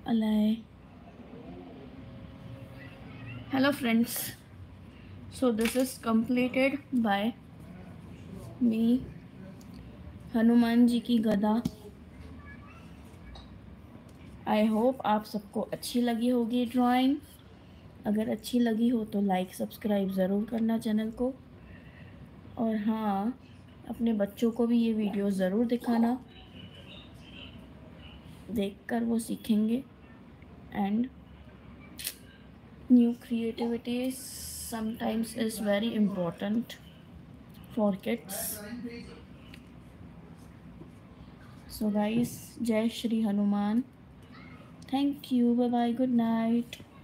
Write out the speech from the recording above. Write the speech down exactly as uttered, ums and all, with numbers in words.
Alai. Hello friends. So this is completed by me, Hanuman ji की गदा। I hope आप सबको अच्छी लगी होगी ड्राइंग। अगर अच्छी लगी हो तो लाइक सब्सक्राइब ज़रूर करना चैनल को। और हाँ, अपने बच्चों को भी ये वीडियो ज़रूर दिखाना, देखकर वो सीखेंगे। And new creativity sometimes is very important for kids. So guys, Jai Shri Hanuman. Thank you. Bye bye. Good night.